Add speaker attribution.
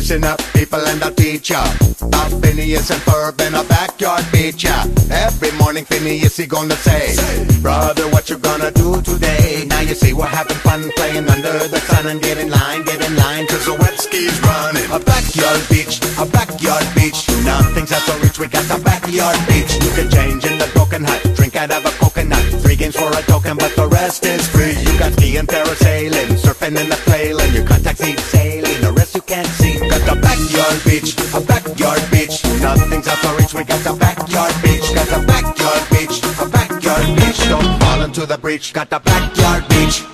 Speaker 1: Listen up, people, and I'll teach ya about Phineas and Ferb in a backyard beach, ya. Every morning Phineas he gonna say, brother, what you gonna do today? Now you see we're having fun playing under the sun, and get in line, cause the wet ski's running. A backyard beach, nothing's out of reach, we got a backyard beach. You can change in the broken hut, drink out of a coconut, 3 games for a token, but the rest is free. You got skiing, parasailing, surfing and a flailing, you got taxi sailing, the rest you can't see. Got a backyard beach, nothing's out of reach, we got a backyard beach, got a backyard beach, don't fall into the breach, got a backyard beach.